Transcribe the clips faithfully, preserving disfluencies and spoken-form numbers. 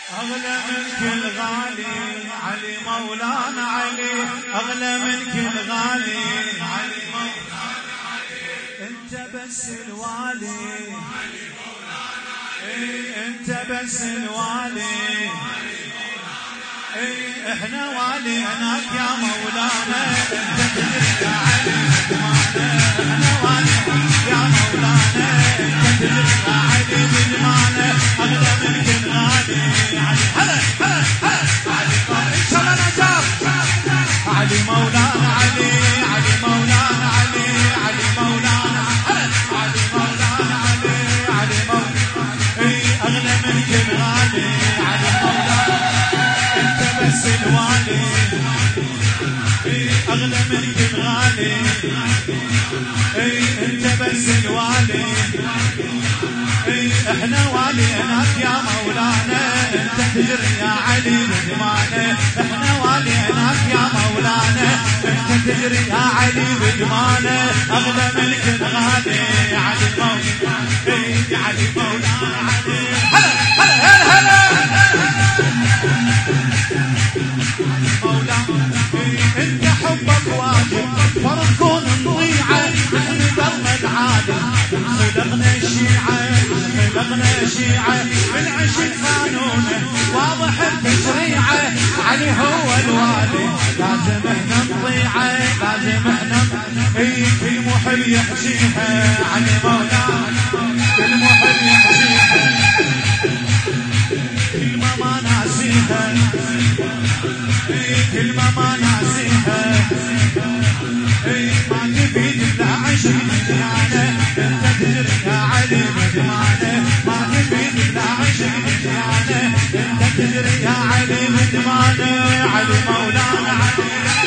أغلى من كل غالي علي مولانا علي، أغلى من كل غالي علي مولانا علي. أنت بس الوالي علي مولانا علي، أنت بس الوالي علي مولانا علي. إحنا واليناك يا مولانا، أنت تدري يا علي بدمانة. إحنا واليناك يا مولانا، أنت تدري يا علي بدمانة. أغلى من كل غالي علي، هلا هلا هلا علي إن شاء الله نجاح. علي مولانا علي، علي مولانا علي، علي مولانا هلا، علي مولانا علي، علي مولانا. إي أغلى من كل غالي علي مولانا، أنت بس الوالي. إي أغلى من كل غالي، إي أنت بس الوالي. إي إحنا واليناك يا مولانا، أنت تدري يا علي بدمانة. إحنا واليناك يا مولانا، أنت تدري يا علي بدمانة. أغلى من كل غالي علي مولانا، إي علي مولانا علي. هلا هلا هلا مولانا. أنت حبك واجب فرض كون نضيعه، نحن درمد عادل خلقنا الشيعة، خلقنا الشيعة من عشق قانونه واضح التشريعه. علي هو الوالي لازم احنا نطيعه، لازم احنا. اي كل محب يحشيها علي مولانا، كل محب يحشيها، كلمة ما ناسيها، كلمة ما ناسيها. اي ما تفيد الا عشق مجيانه، انت تدري يا علي بدمانه. ما تفيد الا عشق مجيانه، انت تدري يا علي بدمانه. علي مولانا علي.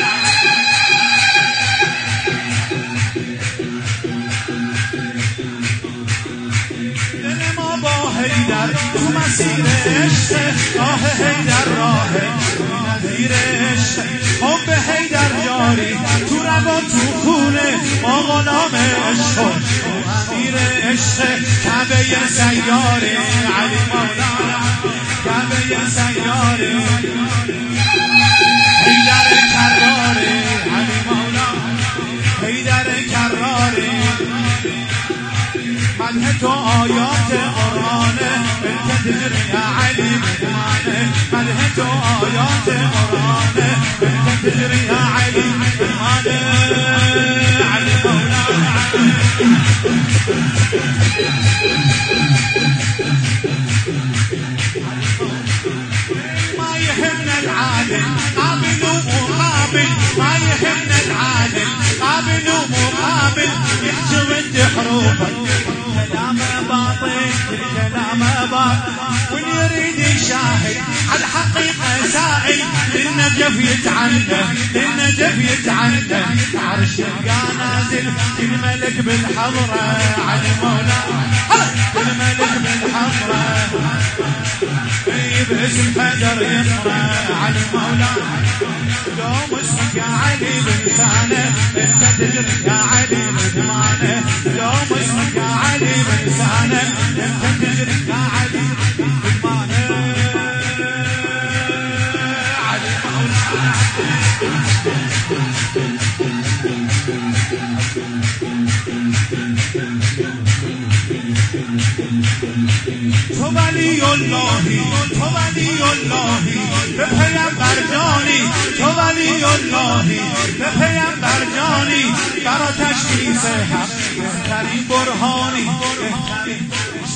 هيدر ومسير عشق، آه هيدر راه نذیر عشق. حب هیدر جاری تو رگا تو خونه، ما غلام عشق امیر عشق. کعبه سیاره علی مولانا، کعبه سیاره هیدر کراره علی مولانا، هیدر کراره. مدح تو آیات قرآنه، انت تدري يا علي بدمانه. مدح تو آیات قرآنه، انت تدري يا علي بدمانه. علي مولانا علي. ما يهمنا العادل قابل ومقابل، ما يهمنا العادل قابل ومقابل. يحكي ضد حروفك كلام باطل، كلام باطل. واللي يريد يشاهد على الحقيقة سائل، للنجف يتعنى، للنجف يتعنى. عرش يبقى نازل كل ملك بالحضرة علي مولانا، كل ملك بالحضرة. باسم حجر يقرأ علي مولانا. دوم اسمك يا علي بلسانه، انت تدري يا علي بدمانه. دوم اسمك يا علي بلسانه، انت تدري يا علي بدمانه. علي مولانا تو ولی اللهی، تو ولی اللهی به پیامبر جانی. تو ولی اللهی به پیامبر جانی. برا تشخیص حق بهترین برهانی، بهترین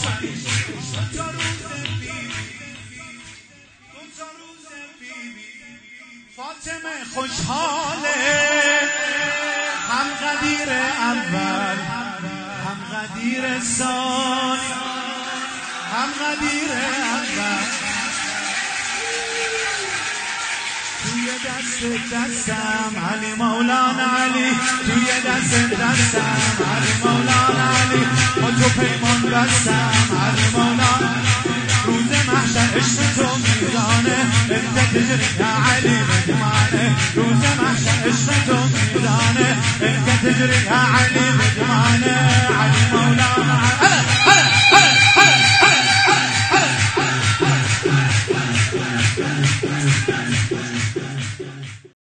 فاطمه خوشحاله، هم قدیر اول هم قدیر ثانی، هم قدیر اول. توی دست دستم علی مولانا علی، توی دست دستم علی مولانا علی. با تو پیمان بستم علی مولانا. روز محشر عشق تو میزانه، انت تجری یا علی بدمانه. روز محشر عشق تو میزانه، انت تجری یا علی بدمانه. علی مولانا علی. علي